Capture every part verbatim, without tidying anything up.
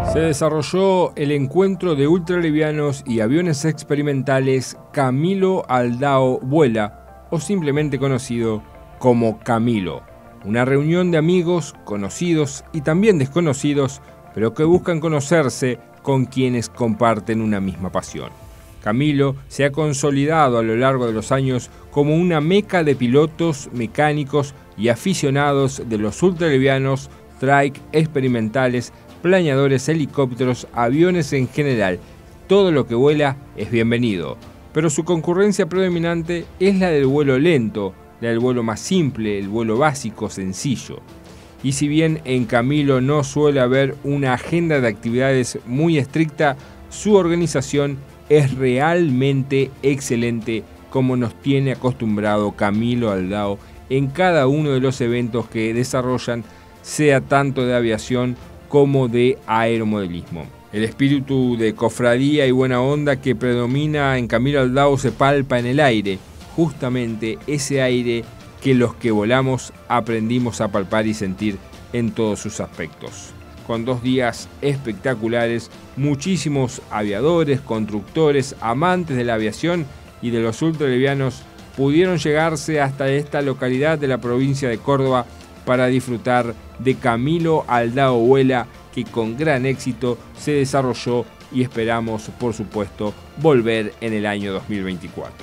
Se desarrolló el encuentro de ultralivianos y aviones experimentales Camilo Aldao Vuela, o simplemente conocido como Camilo. Una reunión de amigos, conocidos y también desconocidos, pero que buscan conocerse con quienes comparten una misma pasión. Camilo se ha consolidado a lo largo de los años como una meca de pilotos, mecánicos y aficionados de los ultralivianos, trike experimentales, planeadores, helicópteros, aviones en general. Todo lo que vuela es bienvenido, pero su concurrencia predominante es la del vuelo lento, la del vuelo más simple, el vuelo básico, sencillo. Y si bien en Camilo no suele haber una agenda de actividades muy estricta, su organización es realmente excelente, como nos tiene acostumbrado Camilo Aldao en cada uno de los eventos que desarrollan, sea tanto de aviación como de aeromodelismo. El espíritu de cofradía y buena onda que predomina en Camilo Aldao se palpa en el aire, justamente ese aire que los que volamos aprendimos a palpar y sentir en todos sus aspectos. Con dos días espectaculares, muchísimos aviadores, constructores, amantes de la aviación y de los ultralivianos pudieron llegarse hasta esta localidad de la provincia de Córdoba para disfrutar de Camilo Aldao Vuela, que con gran éxito se desarrolló y esperamos, por supuesto, volver en el año dos mil veinticuatro.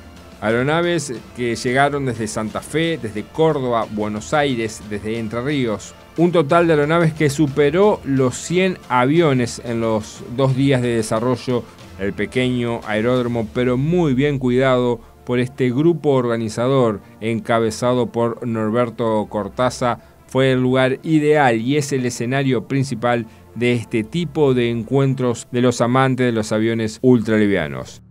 Aeronaves que llegaron desde Santa Fe, desde Córdoba, Buenos Aires, desde Entre Ríos. Un total de aeronaves que superó los cien aviones en los dos días de desarrollo. El pequeño aeródromo, pero muy bien cuidado por este grupo organizador encabezado por Norberto Cortázar, fue el lugar ideal y es el escenario principal de este tipo de encuentros de los amantes de los aviones ultralivianos.